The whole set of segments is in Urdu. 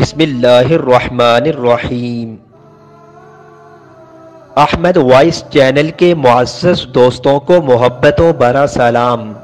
بسم اللہ الرحمن الرحیم۔ احمد وائس چینل کے معزز دوستوں کو محبتوں بھرا سلام۔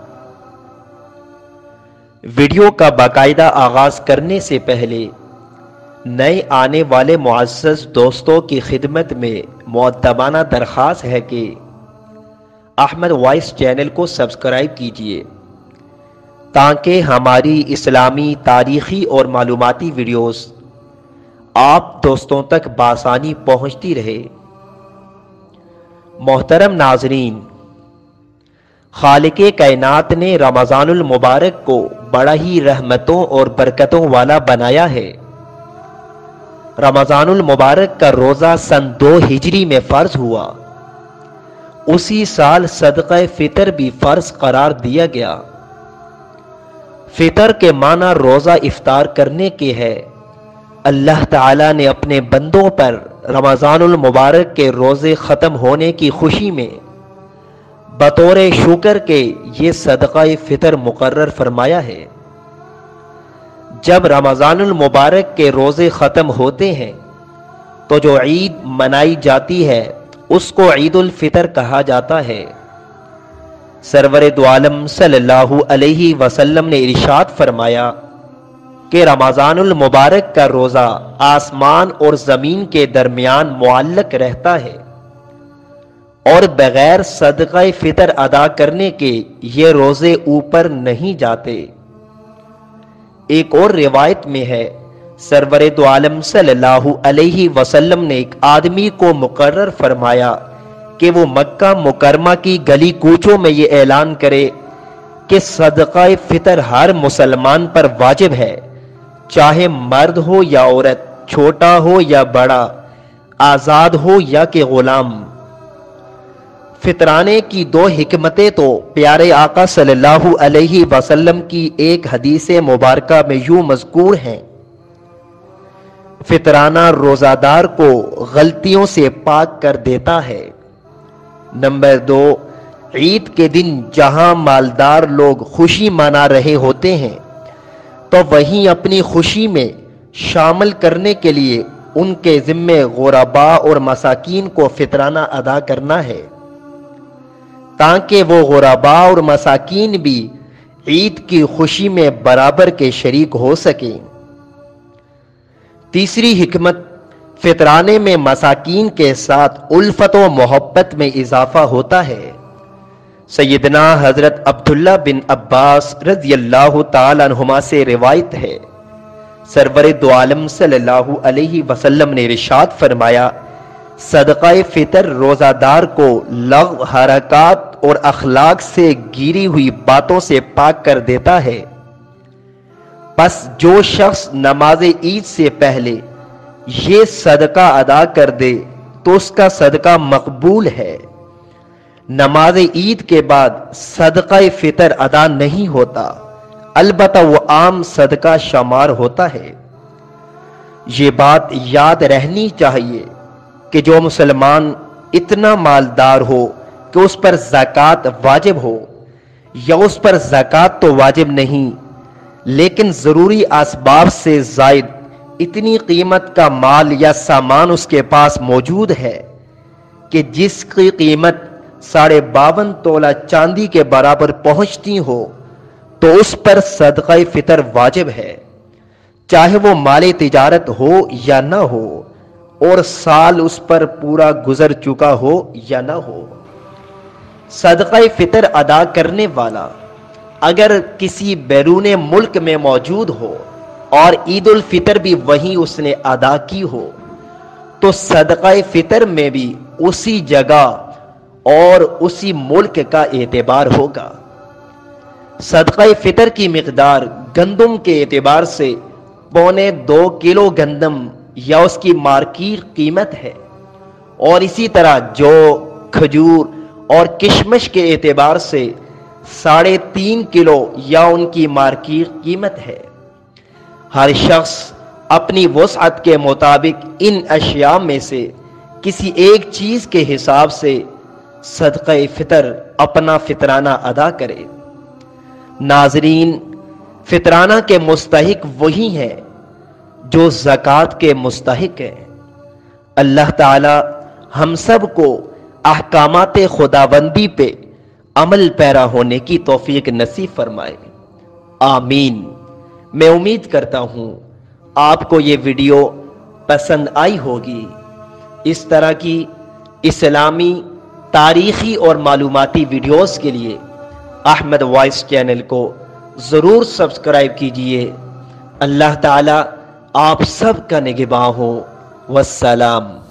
ویڈیو کا باقاعدہ آغاز کرنے سے پہلے نئے آنے والے معزز دوستوں کی خدمت میں مؤدبانہ درخواست ہے کہ احمد وائس چینل کو سبسکرائب کیجیے تاکہ ہماری اسلامی، تاریخی اور معلوماتی ویڈیوز آپ دوستوں تک بآسانی پہنچتی رہے۔ محترم ناظرین، خالق کائنات نے رمضان المبارک کو بڑا ہی رحمتوں اور برکتوں والا بنایا ہے۔ رمضان المبارک کا روزہ سن 2 ہجری میں فرض ہوا۔ اسی سال صدقہ فطر بھی فرض قرار دیا گیا۔ فطر کے معنی روزہ افطار کرنے کے ہے۔ اللہ تعالیٰ نے اپنے بندوں پر رمضان المبارک کے روزے ختم ہونے کی خوشی میں بطور شکر کے یہ صدقہ فطر مقرر فرمایا ہے۔ جب رمضان المبارک کے روزے ختم ہوتے ہیں تو جو عید منائی جاتی ہے اس کو عید الفطر کہا جاتا ہے۔ سرور دو عالم صلی اللہ علیہ وسلم نے ارشاد فرمایا کہ رمضان المبارک کا روزہ آسمان اور زمین کے درمیان معلق رہتا ہے اور بغیر صدقہ فطر ادا کرنے کے یہ روزے اوپر نہیں جاتے۔ ایک اور روایت میں ہے، سرور دو عالم صلی اللہ علیہ وسلم نے ایک آدمی کو مقرر فرمایا کہ وہ مکہ مکرمہ کی گلی کوچوں میں یہ اعلان کرے کہ صدقہ فطر ہر مسلمان پر واجب ہے، چاہے مرد ہو یا عورت، چھوٹا ہو یا بڑا، آزاد ہو یا کہ غلام۔ فطرانے کی 2 حکمتیں تو پیارے آقا صلی اللہ علیہ وسلم کی ایک حدیث مبارکہ میں یوں مذکور ہیں: فطرانہ روزہ دار کو غلطیوں سے پاک کر دیتا ہے۔ نمبر 2، عید کے دن جہاں مالدار لوگ خوشی منا رہے ہوتے ہیں تو وہیں اپنی خوشی میں شامل کرنے کے لیے ان کے ذمے غرباء اور مساکین کو فطرانہ ادا کرنا ہے تاکہ وہ غرباء اور مساکین بھی عید کی خوشی میں برابر کے شریک ہو سکیں۔ تیسری حکمت، فطرانے میں مساکین کے ساتھ الفت و محبت میں اضافہ ہوتا ہے۔ سیدنا حضرت عبداللہ بن عباس رضی اللہ تعالیٰ عنہما سے روایت ہے، سرور دو عالم صلی اللہ علیہ وسلم نے ارشاد فرمایا، صدقہ فطر روزہ دار کو لغو، حرکات اور اخلاق سے گری ہوئی باتوں سے پاک کر دیتا ہے۔ پس جو شخص نماز عید سے پہلے یہ صدقہ ادا کر دے تو اس کا صدقہ مقبول ہے۔ نماز عید کے بعد صدقہ فطر ادا نہیں ہوتا، البتہ وہ عام صدقہ شمار ہوتا ہے۔ یہ بات یاد رہنی چاہیے کہ جو مسلمان اتنا مالدار ہو کہ اس پر زکوٰۃ واجب ہو، یا اس پر زکوٰۃ تو واجب نہیں لیکن ضروری اسباب سے زائد اتنی قیمت کا مال یا سامان اس کے پاس موجود ہے کہ جس کی قیمت 52.5 تولہ چاندی کے برابر پہنچتی ہو تو اس پر صدقہ فطر واجب ہے، چاہے وہ مال تجارت ہو یا نہ ہو، اور سال اس پر پورا گزر چکا ہو یا نہ ہو۔ صدقہ فطر ادا کرنے والا اگر کسی بیرون ملک میں موجود ہو اور عید الفطر بھی وہیں اس نے ادا کی ہو تو صدقہ فطر میں بھی اسی جگہ اور اسی ملک کا اعتبار ہوگا۔ صدقہ فطر کی مقدار گندم کے اعتبار سے 2.25 کلو گندم یا اس کی مارکیٹ قیمت ہے، اور اسی طرح جو، کھجور اور کشمش کے اعتبار سے 3.5 کلو یا ان کی مارکیٹ قیمت ہے۔ ہر شخص اپنی وسعت کے مطابق ان اشیاء میں سے کسی ایک چیز کے حساب سے صدقہ فطر اپنا فطرانہ ادا کرے۔ ناظرین، فطرانہ کے مستحق وہی ہیں جو زکوٰۃ کے مستحق ہیں۔ اللہ تعالی ہم سب کو احکامات خداوندی پہ عمل پیرا ہونے کی توفیق نصیب فرمائے، آمین۔ میں امید کرتا ہوں آپ کو یہ ویڈیو پسند آئی ہوگی۔ اس طرح کی اسلامی، تاریخی اور معلوماتی ویڈیوز کے لیے احمد وائس چینل کو ضرور سبسکرائب کیجئے۔ اللہ تعالی آپ سب کا نگہباں ہو۔ والسلام۔